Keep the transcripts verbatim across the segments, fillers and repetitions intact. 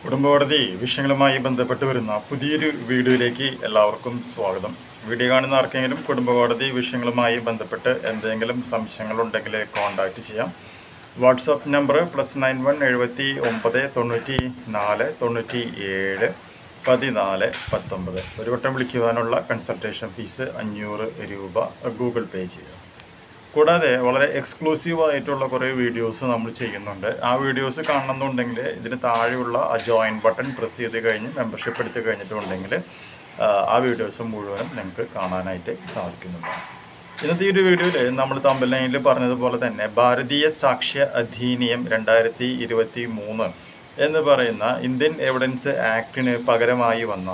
കുടുംബകോടതി വിഷയങ്ങളുമായി ബന്ധപ്പെട്ട് വരുന്ന പുതിയൊരു വീഡിയോയിലേക്ക് എല്ലാവർക്കും സ്വാഗതം. വീഡിയോ കാണുന്ന ആർക്കെങ്കിലും കുടുംബകോടതി വിഷയങ്ങളുമായി ബന്ധപ്പെട്ട് എന്തെങ്കിലും സംശയങ്ങളുണ്ടെങ്കിൽ കോൺടാക്റ്റ് ചെയ്യാം. WhatsApp number plus nine one എഴുപത്തി ഒമ്പത് തൊണ്ണൂറ്റി നാല് തൊണ്ണൂറ്റി ഏഴ് പതിനാല് പത്തൊമ്പത്. ഒരു വട്ടം വിളിക്കുവാനുള്ള കൺസൾട്ടേഷൻ ഫീസ് അഞ്ഞൂറ് രൂപ ഗൂഗിൾ പേ ചെയ്യുക. കൂടാതെ വളരെ എക്സ്ക്ലൂസീവ് ആയിട്ടുള്ള കുറേ വീഡിയോസ് നമ്മൾ ചെയ്യുന്നുണ്ട്. ആ വീഡിയോസ് കാണണമെന്നുണ്ടെങ്കിൽ ഇതിന് താഴെയുള്ള ആ ജോയിൻ ബട്ടൺ പ്രസ് ചെയ്ത് കഴിഞ്ഞ് മെമ്പർഷിപ്പ് എടുത്ത് കഴിഞ്ഞിട്ടുണ്ടെങ്കിൽ ആ വീഡിയോസ് മുഴുവനും നിങ്ങൾക്ക് കാണാനായിട്ട് സാധിക്കുന്നതാണ്. ഇന്നത്തെ ഈ ഒരു വീഡിയോയിൽ നമ്മൾ തമ്പലൈനിൽ പറഞ്ഞതുപോലെ തന്നെ ഭാരതീയ സാക്ഷ്യ അധിനിയം രണ്ടായിരത്തി ഇരുപത്തി മൂന്ന് എന്ന് പറയുന്ന ഇന്ത്യൻ എവിഡൻസ് ആക്ടിന് പകരമായി വന്ന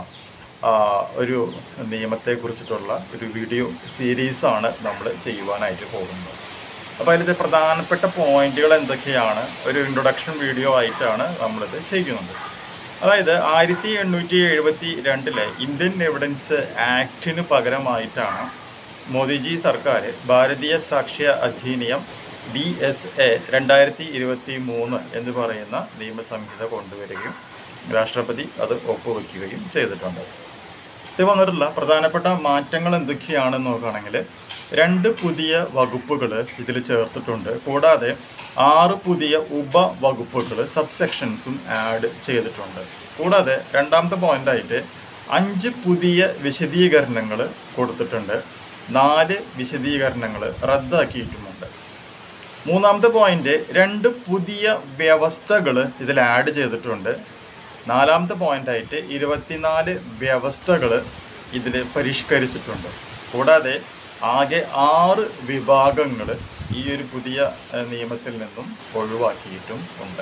ഒരു നിയമത്തെക്കുറിച്ചിട്ടുള്ള ഒരു വീഡിയോ സീരീസാണ് നമ്മൾ ചെയ്യുവാനായിട്ട് പോകുന്നത്. അപ്പോൾ അതിലത്തെ പ്രധാനപ്പെട്ട പോയിന്റുകൾ എന്തൊക്കെയാണ് ഒരു ഇൻട്രൊഡക്ഷൻ വീഡിയോ ആയിട്ടാണ് നമ്മളിത് ചെയ്യുന്നത്. അതായത് ആയിരത്തി എണ്ണൂറ്റി എഴുപത്തി രണ്ടിലെ ഇന്ത്യൻ എവിഡൻസ് ആക്ടിന് പകരമായിട്ടാണ് മോദിജി സർക്കാർ Bharatiya Sakshya Adhiniyam B S A രണ്ടായിരത്തി ഇരുപത്തി മൂന്ന് എന്ന് പറയുന്ന നിയമസംഹിത കൊണ്ടുവരികയും രാഷ്ട്രപതി അത് ഒപ്പുവെക്കുകയും ചെയ്തിട്ടുണ്ട്. ഇത് വന്നിട്ടുള്ള പ്രധാനപ്പെട്ട മാറ്റങ്ങൾ എന്തൊക്കെയാണെന്ന് നോക്കുകയാണെങ്കിൽ രണ്ട് പുതിയ വകുപ്പുകൾ ഇതിൽ ചേർത്തിട്ടുണ്ട്. കൂടാതെ ആറ് പുതിയ ഉപവകുപ്പുകൾ സബ്സെക്ഷൻസും ആഡ് ചെയ്തിട്ടുണ്ട്. കൂടാതെ രണ്ടാമത്തെ പോയിൻ്റായിട്ട് അഞ്ച് പുതിയ വിശദീകരണങ്ങൾ കൊടുത്തിട്ടുണ്ട്. നാല് വിശദീകരണങ്ങൾ റദ്ദാക്കിയിട്ടുമുണ്ട്. മൂന്നാമത്തെ പോയിന്റ് രണ്ട് പുതിയ വ്യവസ്ഥകൾ ഇതിൽ ആഡ് ചെയ്തിട്ടുണ്ട്. നാലാമത്തെ പോയിൻ്റായിട്ട് ഇരുപത്തിനാല് വ്യവസ്ഥകൾ ഇതിൽ പരിഷ്കരിച്ചിട്ടുണ്ട്. കൂടാതെ ആകെ ആറ് വിഭാഗങ്ങൾ ഈ ഒരു പുതിയ നിയമത്തിൽ നിന്നും ഒഴിവാക്കിയിട്ടും ഉണ്ട്.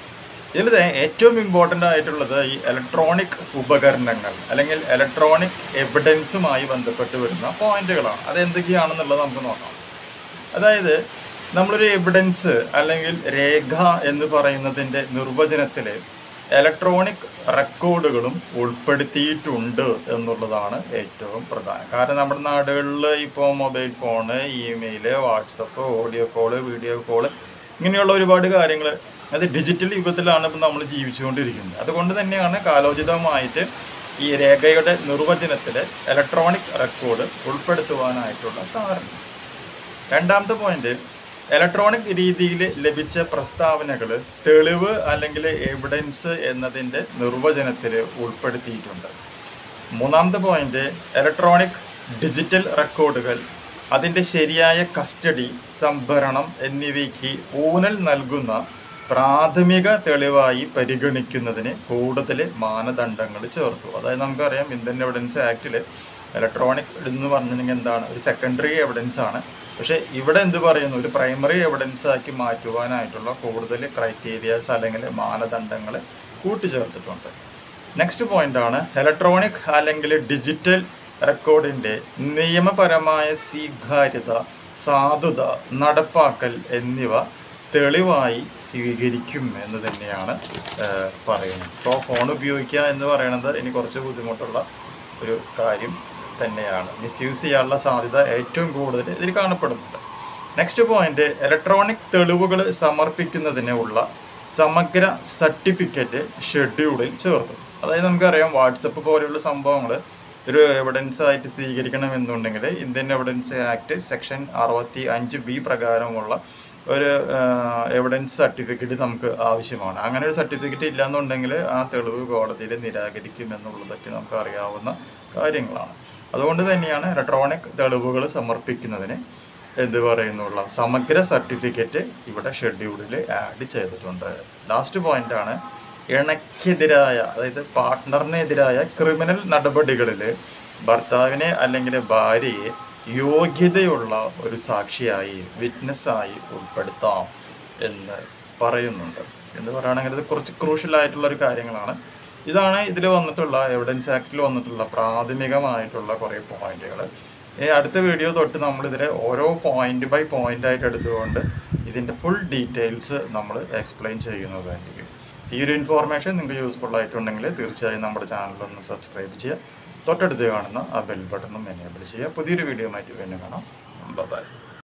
ഇതിൽ ഏറ്റവും ഇമ്പോർട്ടൻ്റ് ആയിട്ടുള്ളത് ഈ ഇലക്ട്രോണിക് ഉപകരണങ്ങൾ അല്ലെങ്കിൽ ഇലക്ട്രോണിക് എവിഡൻസുമായി ബന്ധപ്പെട്ട് വരുന്ന പോയിന്റുകളാണ്. അതെന്തൊക്കെയാണെന്നുള്ളത് നമുക്ക് നോക്കാം. അതായത് നമ്മളൊരു എവിഡൻസ് അല്ലെങ്കിൽ രേഖ എന്ന് പറയുന്നതിൻ്റെ നിർവചനത്തിൽ ഇലക്ട്രോണിക് റെക്കോർഡുകളും ഉൾപ്പെടുത്തിയിട്ടുണ്ട് എന്നുള്ളതാണ് ഏറ്റവും പ്രധാനം. കാരണം നമ്മുടെ നാടുകളിൽ ഇപ്പോൾ mobile phone, email, WhatsApp, audio call, video call ഇങ്ങനെയുള്ള ഒരുപാട് കാര്യങ്ങൾ അത് ഡിജിറ്റൽ യുഗത്തിലാണ് ഇപ്പം നമ്മൾ ജീവിച്ചുകൊണ്ടിരിക്കുന്നത്. അതുകൊണ്ട് തന്നെയാണ് കാലോചിതമായിട്ട് ഈ രേഖയുടെ നിർവചനത്തിൽ ഇലക്ട്രോണിക് റെക്കോർഡ് ഉൾപ്പെടുത്തുവാനായിട്ടുള്ള കാരണം. രണ്ടാമത്തെ പോയിന്റ്, ഇലക്ട്രോണിക് രീതിയിൽ ലഭിച്ച പ്രസ്താവനകൾ തെളിവ് അല്ലെങ്കിൽ എവിഡൻസ് എന്നതിൻ്റെ നിർവചനത്തിൽ ഉൾപ്പെടുത്തിയിട്ടുണ്ട്. മൂന്നാമത്തെ പോയിന്റ്, ഇലക്ട്രോണിക് ഡിജിറ്റൽ റെക്കോർഡുകൾ അതിൻ്റെ ശരിയായ കസ്റ്റഡി, സംഭരണം എന്നിവയ്ക്ക് ഊന്നൽ നൽകുന്ന പ്രാഥമിക തെളിവായി പരിഗണിക്കുന്നതിന് കൂടുതൽ മാനദണ്ഡങ്ങൾ ചേർത്തു. അതായത് നമുക്കറിയാം ഇന്ത്യൻ എവിഡൻസ് ആക്ടിൽ ഇലക്ട്രോണിക് എന്ന് പറഞ്ഞിട്ടുണ്ടെങ്കിൽ എന്താണ്, ഒരു സെക്കൻഡറി എവിഡൻസ് ആണ്. പക്ഷേ ഇവിടെ എന്ത് പറയുന്നു, ഒരു പ്രൈമറി എവിഡൻസ് ആക്കി മാറ്റുവാനായിട്ടുള്ള കൂടുതൽ ക്രൈറ്റീരിയാസ് അല്ലെങ്കിൽ മാനദണ്ഡങ്ങൾ കൂട്ടിച്ചേർത്തിട്ടുണ്ട്. നെക്സ്റ്റ് പോയിന്റാണ് ഇലക്ട്രോണിക് അല്ലെങ്കിൽ ഡിജിറ്റൽ റെക്കോർഡിൻ്റെ നിയമപരമായ സ്വീകാര്യത, സാധുത, നടപ്പാക്കൽ എന്നിവ തെളിവായി സ്വീകരിക്കും എന്ന് തന്നെയാണ് പറയുന്നത്. സോ ഫോൺ ഉപയോഗിക്കുക എന്ന് പറയുന്നത് ഇനി കുറച്ച് ബുദ്ധിമുട്ടുള്ള ഒരു കാര്യം തന്നെയാണ്. മിസ്യൂസ് ചെയ്യാനുള്ള സാധ്യത ഏറ്റവും കൂടുതൽ ഇതിൽ കാണപ്പെടുന്നുണ്ട്. നെക്സ്റ്റ് പോയിന്റ്, ഇലക്ട്രോണിക് തെളിവുകൾ സമർപ്പിക്കുന്നതിനുള്ള സമഗ്ര സർട്ടിഫിക്കറ്റ് ഷെഡ്യൂളിൽ ചേർത്തു. അതായത് നമുക്കറിയാം വാട്സപ്പ് പോലെയുള്ള സംഭവങ്ങൾ ഒരു എവിഡൻസ് ആയിട്ട് സ്വീകരിക്കണമെന്നുണ്ടെങ്കിൽ ഇന്ത്യൻ എവിഡൻസ് ആക്ട് സെക്ഷൻ അറുപത്തി അഞ്ച് ബി പ്രകാരമുള്ള ഒരു എവിഡൻസ് സർട്ടിഫിക്കറ്റ് നമുക്ക് ആവശ്യമാണ്. അങ്ങനെ ഒരു സർട്ടിഫിക്കറ്റ് ഇല്ലയെന്നുണ്ടെങ്കിൽ ആ തെളിവ് കോടതിയിൽ നിരാകരിക്കും എന്നുള്ളതൊക്കെ നമുക്ക് അറിയാവുന്ന കാര്യങ്ങളാണ്. അതുകൊണ്ട് തന്നെയാണ് ഇലക്ട്രോണിക് തെളിവുകൾ സമർപ്പിക്കുന്നതിന് എന്ത് പറയുന്നുള്ള സമഗ്ര സർട്ടിഫിക്കറ്റ് ഇവിടെ ഷെഡ്യൂളിൽ ആഡ് ചെയ്തിട്ടുണ്ട്. ലാസ്റ്റ് പോയിന്റാണ് ഇണയ്ക്കെതിരായ, അതായത് പാർട്ട്ണറിനെതിരായ ക്രിമിനൽ നടപടികളിൽ ഭർത്താവിനെ അല്ലെങ്കിൽ ഭാര്യയെ യോഗ്യതയുള്ള ഒരു സാക്ഷിയായി, വിറ്റ്നസ്സായി ഉൾപ്പെടുത്താം എന്ന് പറയുന്നുണ്ട്. എന്ന് പറയുകയാണെങ്കിൽ ഇത് കുറച്ച് ക്രൂഷ്യലായിട്ടുള്ള ഒരു കാര്യങ്ങളാണ്. ഇതാണ് ഇതിൽ വന്നിട്ടുള്ള എവിഡൻസ് ആക്ടിൽ വന്നിട്ടുള്ള പ്രാഥമികമായിട്ടുള്ള കുറേ പോയിന്റുകൾ. ഈ അടുത്ത വീഡിയോ തൊട്ട് നമ്മളിതിൽ ഓരോ പോയിന്റ് ബൈ പോയിന്റ് ആയിട്ട് എടുത്തുകൊണ്ട് ഇതിൻ്റെ ഫുൾ ഡീറ്റെയിൽസ് നമ്മൾ എക്സ്പ്ലെയിൻ ചെയ്യുന്നതായിരിക്കും. ഈ ഒരു ഇൻഫോർമേഷൻ നിങ്ങൾക്ക് യൂസ്ഫുൾ ആയിട്ടുണ്ടെങ്കിൽ തീർച്ചയായും നമ്മുടെ ചാനലൊന്ന് സബ്സ്ക്രൈബ് ചെയ്യുക. തൊട്ടടുത്ത് കാണുന്ന ആ ബെൽ ബട്ടണും എനേബിൾ ചെയ്യുക. പുതിയൊരു വീഡിയോ ആയിട്ട് വീണ്ടും കാണാം. ബൈ.